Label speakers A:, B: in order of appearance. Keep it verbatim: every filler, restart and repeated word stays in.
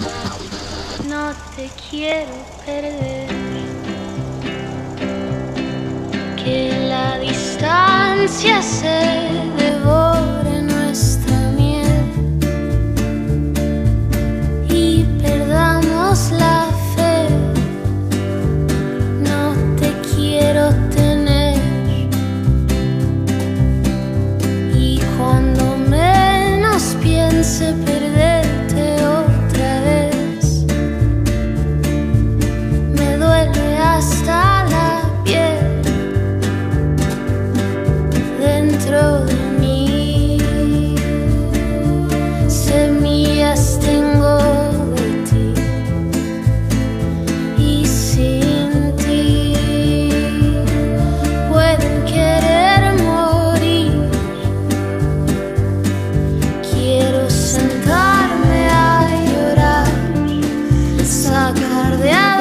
A: No te quiero perder, que la distancia se devore nuestra miel y perdamos la fe. No te quiero tener, y cuando menos piense perderte otra vez, me duele hasta la piel dentro de mí. Semillas tengo de ti y sin ti pueden querer morir. Quiero sentarme a llorar, sacar de